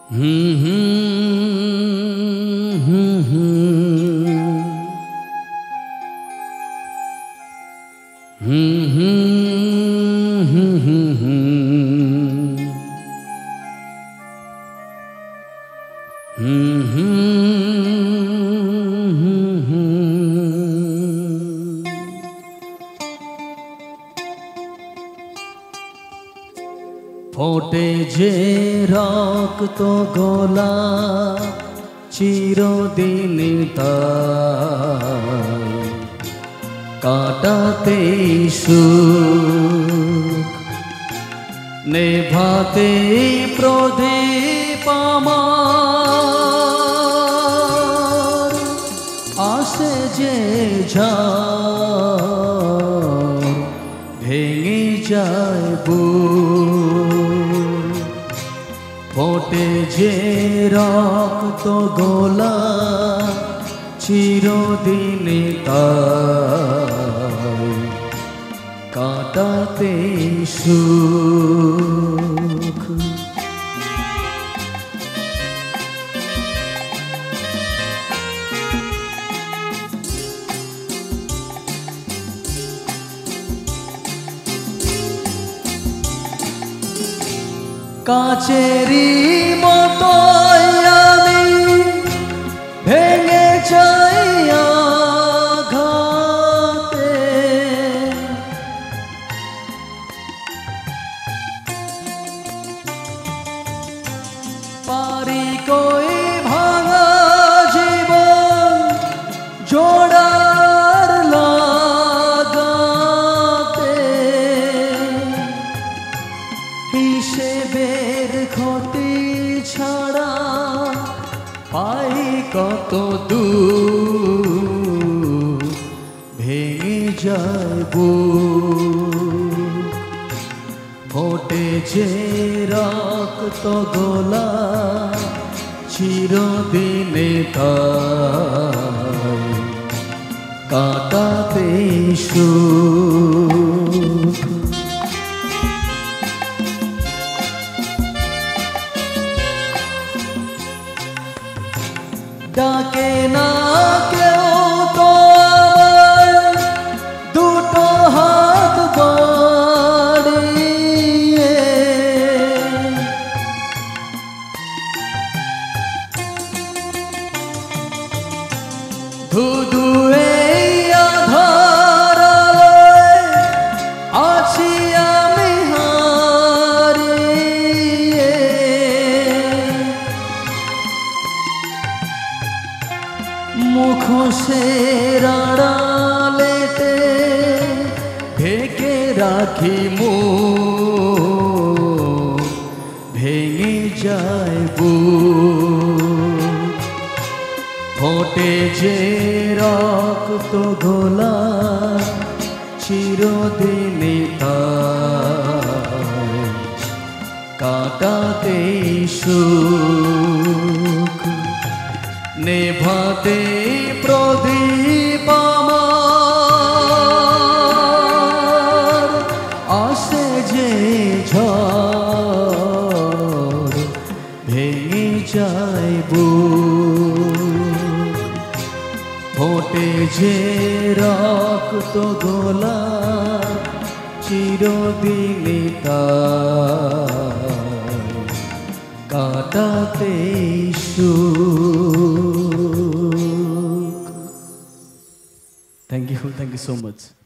ফোটে যে রক্ত গোলা চিরদিন তাই কাটাতে সুখ নেভাতে প্রদীপ আমার আসে যে ঝড় ভেঙে যায় বুক ফোটে যে রক্ত গোলা চিরদিন তাই কাটাতে সুখ কাচেরি মতো আমি ভেঙে যাই আঘাতে পারি কই ভাঙা জীবন জোড়ার লাগাতে হিসেবের ক্ষতি ছাড়া পাই কত দূর ভেঙে যায় বুক ফোটে যে রক্ত গোলা চিরদিনে তাই কাটাতে সুখ ডাকে না কেউ তো আমার দুটো হাত বাড়িয়ে ধুধু এই আধার আলোয় আছি আমি হারিয়ে মুখোশের আড়ালেতে ঢেকে রাখি মুখ ভেঙে যায় বুক ফোটে যে রক্ত গোলা চিরদিন তাই কাটাতে সুখ নেভাতে প্রদীপ আমার আসে যে ঝড় ভেঙে যায় বুক ফোটে যে রক্ত গোলা চিরদিন তাই কাটাতে সুখ। Thank you so much.